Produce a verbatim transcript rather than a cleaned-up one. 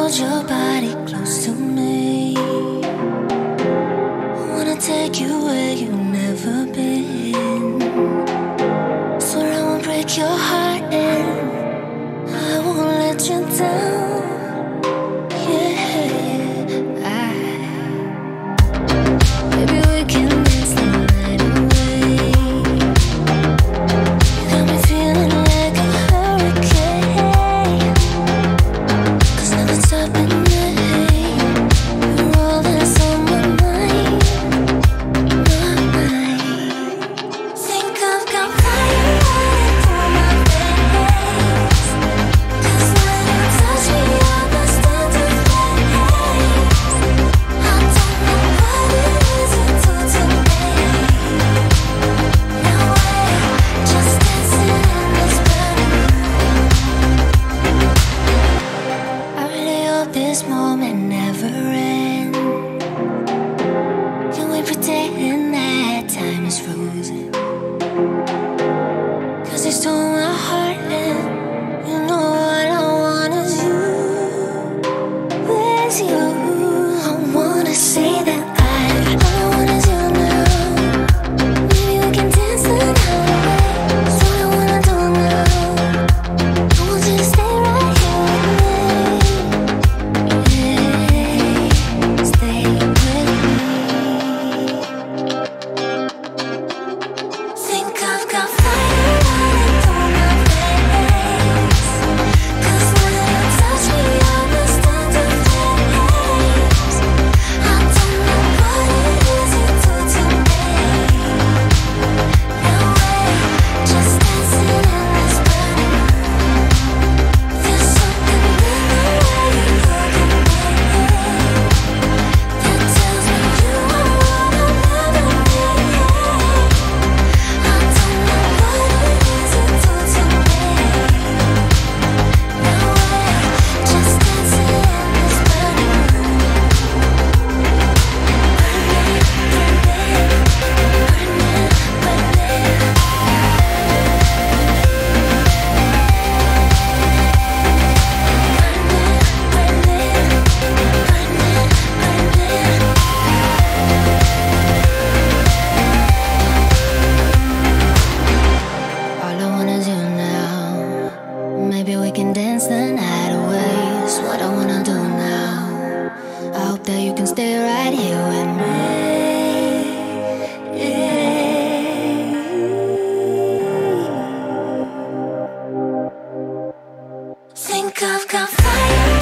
hold your body close to me. I wanna take you where you've never been. Swear I won't break your heart and I won't let you down. Yeah, I, maybe we can dance the night away. You got me feeling like a hurricane. Cause nothing's stopping me. You're all that's on my mind, my mind. Think I've got fire running through my veins. Cause when you touch me, I burst into flames. I don't know what it is you do to me. Now we're just dancing in this burning room. I really hope this moment never ends. Can we pretend that time is frozen? Cause you stole my heart and you know what I want is you. Where's you? I wanna say that I, all I want is you now. Maybe we can dance the night away. That's what I wanna do now. I want you to stay right here with me. Yeah, stay with me. Think I've got fire running through my veins. Cause when you touch me, I burst into flames. I don't know what it is you do to me. Now we're just dancing in this burning room. There's something in the way you look at me that tells me you are all I'll ever need. I don't know what it is you do to me. Now we're just dancing in this burning room. All I want is you now. Maybe we can dance the night away. It's what I wanna do now. I hope that you can stay right here with me. Think I've got fire